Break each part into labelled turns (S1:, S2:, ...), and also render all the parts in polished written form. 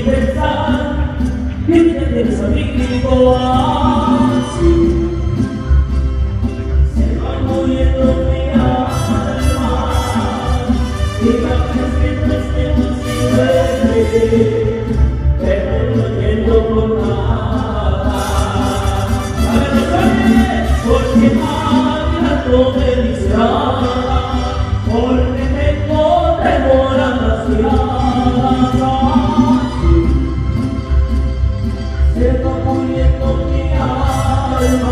S1: pensar que tienes amigo así. Se va muriendo mi alma y cada vez que no estemos sin verte, pero no entiendo por nada. Porque no me distrae, porque tengo temor a las miradas. Se va muriendo mi alma,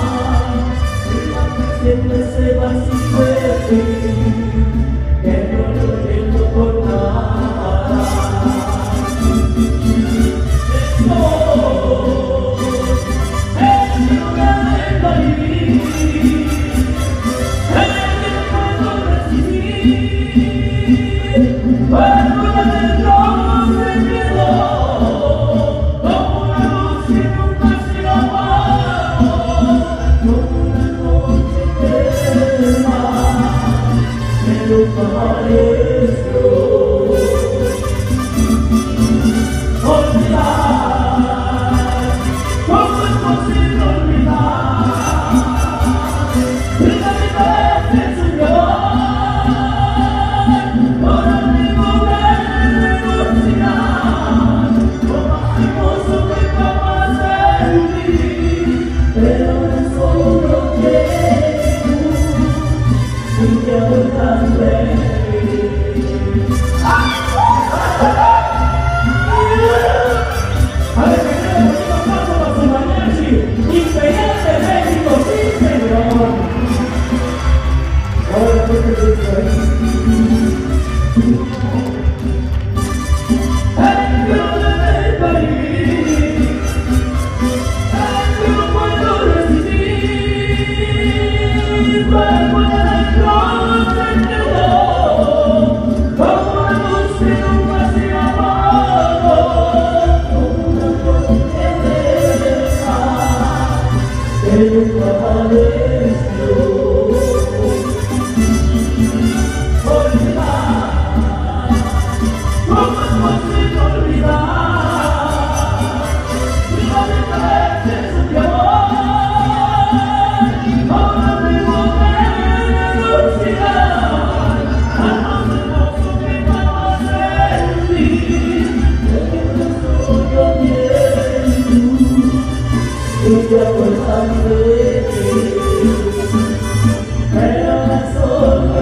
S1: y la que siempre se va sin verte, que no lo entiendo por nada.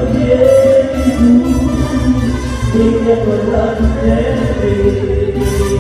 S2: Y te acuerdas de mí.